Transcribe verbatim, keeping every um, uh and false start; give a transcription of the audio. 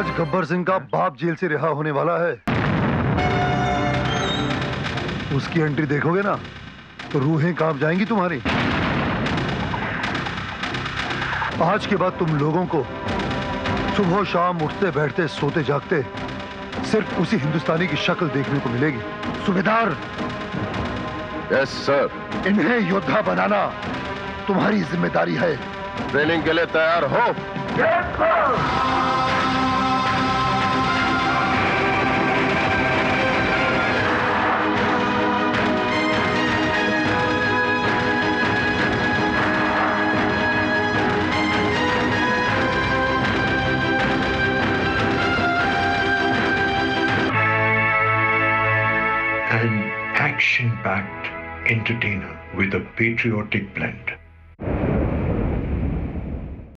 आज गब्बर सिंह का बाप जेल से रिहा होने वाला है। उसकी एंट्री देखोगे ना तो रूहें कांप जाएंगी तुम्हारी। आज के बाद तुम लोगों को सुबह शाम उठते बैठते सोते जागते सिर्फ उसी हिंदुस्तानी की शक्ल देखने को मिलेगी। सूबेदार। Yes sir. इन्हें योद्धा बनाना तुम्हारी जिम्मेदारी है। ट्रेनिंग के लिए तैयार हो। Yes sir. An action-packed entertainer with a patriotic blend.